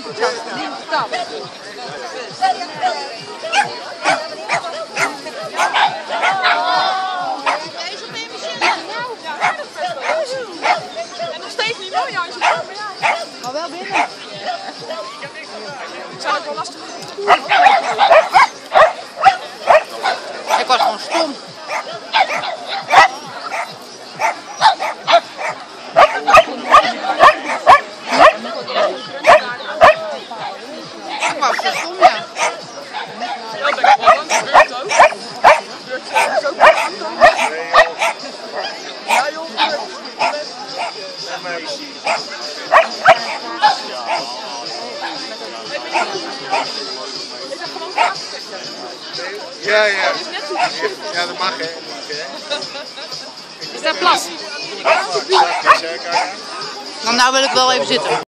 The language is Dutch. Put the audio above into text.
En nog steeds niet mooi, Jantje. Maar wel binnen. Ik zou het wel lastig vinden. Ik was gewoon stom. Ik was zo stom, ja. Ja, dat denk ik wel. Dat gebeurt ook. Dat gebeurt ook niet. Ja, joh. Ja. Ja, dat mag hè. Is dat plas? Nou wil ik wel even zitten.